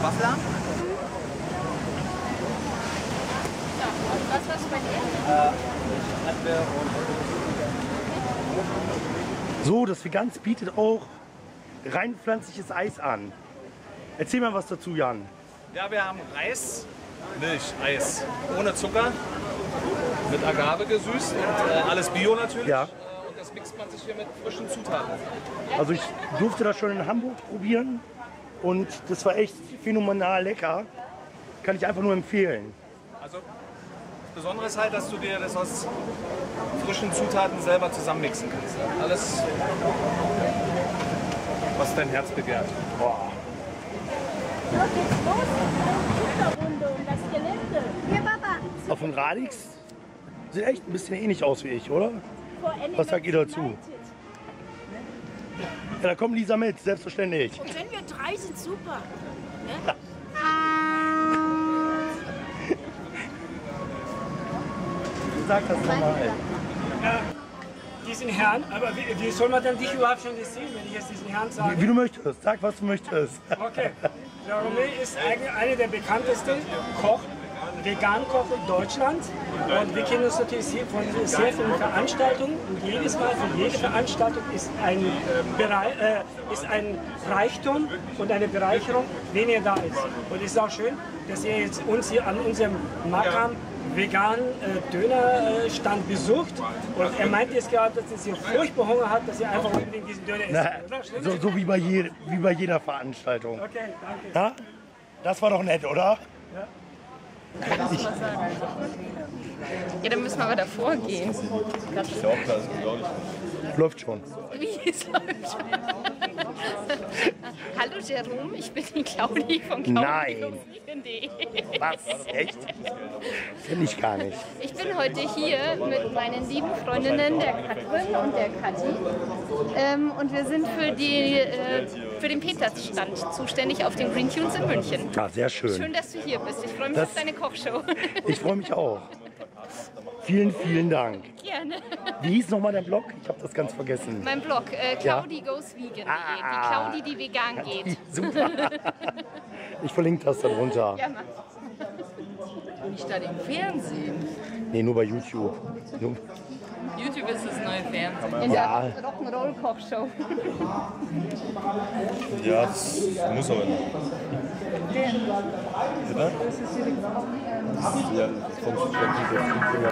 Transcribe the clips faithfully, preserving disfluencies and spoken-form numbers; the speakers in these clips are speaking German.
Waffler. Was hast du bei dir? So, das Veganz bietet auch rein pflanzliches Eis an. Erzähl mal was dazu, Jan. Ja, wir haben Reis, Milch, Eis, ohne Zucker, mit Agave gesüßt und äh, alles Bio natürlich. Ja. Äh, und das mixt man sich hier mit frischen Zutaten. Also ich durfte das schon in Hamburg probieren und das war echt phänomenal lecker. Kann ich einfach nur empfehlen. Also das Besondere ist halt, dass du dir das aus frischen Zutaten selber zusammenmixen kannst. Ja. Alles, was dein Herz begehrt. Boah. So geht's los. Runde um das Gelände. Hier, Papa. Auf dem Radix sieht echt ein bisschen ähnlich aus wie ich, oder? Was sagt ihr dazu? Ja, da kommt Lisa mit, selbstverständlich. Und wenn wir drei sind, super. Ne? Ja. Sag das nochmal. Ja, diesen Herrn, aber wie, wie soll man denn dich überhaupt schon sehen, wenn ich jetzt diesen Herrn sage? Wie, wie du möchtest, sag was du möchtest. Okay, der Romé ist eigentlich einer der bekanntesten Koch, Vegan-Koch in Deutschland. Und wir kennen uns natürlich sehr von sehr vielen Veranstaltungen. Und jedes Mal, für jede Veranstaltung ist ein, Berei äh, ist ein Reichtum und eine Bereicherung, wenn ihr da ist. Und es ist auch schön, dass ihr jetzt uns hier an unserem Makam veganen äh, Dönerstand besucht. Und er meint jetzt gerade, dass er hier furchtbar Hunger hat, dass er einfach unbedingt diesen Döner isst. Na, so so wie, bei je, wie bei jeder Veranstaltung. Okay, danke. Ja? Das war doch nett, oder? Ja. Ich, Ja, dann müssen wir aber davor gehen. läuft schon. Wie es läuft. Hallo Jerome, ich bin die Claudi von Nein. Claudi. Was? Echt? Kenn ich gar nicht. Ich bin heute hier mit meinen lieben Freundinnen, der Katrin und der Kathi. Ähm, und wir sind für, die, äh, für den Petersstand zuständig auf den Green Tunes in München. Ah, sehr schön. Schön, dass du hier bist. Ich freue mich Das- auf deine Kochshow. Ich freue mich auch. Vielen, vielen Dank. Gerne. Wie hieß nochmal der Blog? Ich habe das ganz vergessen. Mein Blog, äh, Claudi Goes Vegan. Ah. Die Claudi, die vegan geht. Super. Ich verlinke das da drunter. Ja, Mann. Nicht da im Fernsehen. Nee, nur bei YouTube. Nur, YouTube ist das neue Fernsehen. In Ja. der Rock'n'Roll-Kochshow. Ja, das muss aber nicht. Bitte? Ja, vom Finger.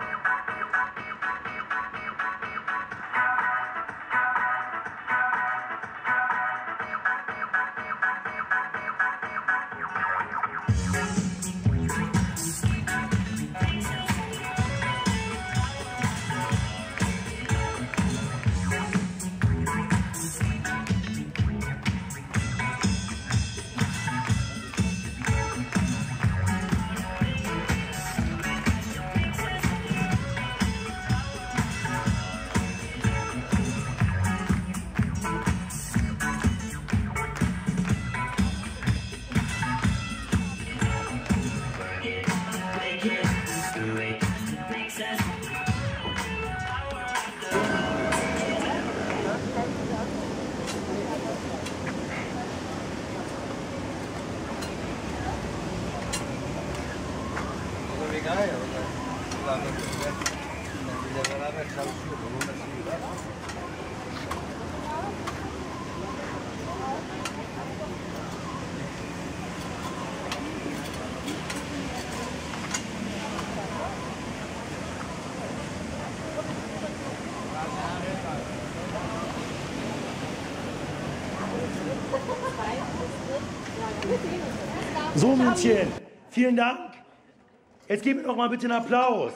So, Mädchen, vielen Dank. Jetzt gebt mir doch mal bitte einen Applaus.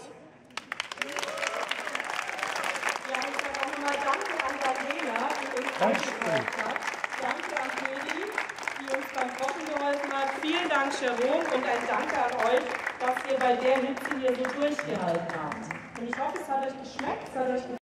Ja, ich sage auch nochmal Danke an Daniela, die uns Dankeschön. gebracht hat. Danke an Feli, die uns beim Kochen geholfen hat. Vielen Dank, Jerome, und ein Danke an euch, dass ihr bei der Hitze hier so durchgehalten habt. Und ich hoffe, es hat euch geschmeckt, es hat euch gefallen.